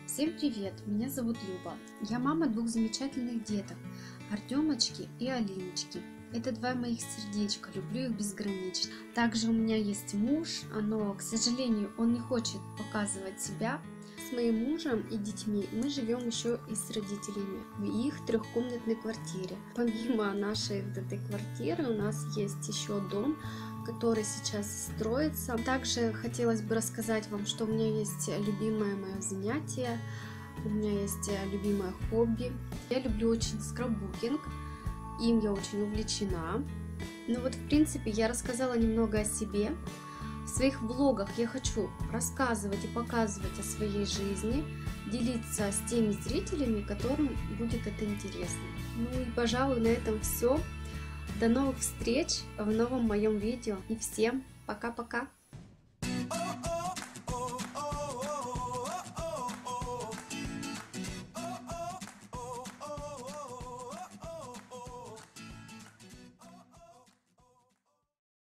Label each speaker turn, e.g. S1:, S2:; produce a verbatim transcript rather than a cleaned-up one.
S1: Всем привет! Меня зовут Люба. Я мама двух замечательных деток, Артемочки и Алиночки. Это два моих сердечка, люблю их безгранично. Также у меня есть муж, но, к сожалению, он не хочет показывать себя. С моим мужем и детьми мы живем еще и с родителями в их трехкомнатной квартире. Помимо нашей вот этой квартиры у нас есть еще дом, который сейчас строится. Также хотелось бы рассказать вам, что у меня есть любимое мое занятие, у меня есть любимое хобби. Я люблю очень скрапбукинг, им я очень увлечена. Ну вот, в принципе, я рассказала немного о себе. В своих влогах я хочу рассказывать и показывать о своей жизни, делиться с теми зрителями, которым будет это интересно. Ну и, пожалуй, на этом все. До новых встреч в новом моем видео. И всем пока-пока!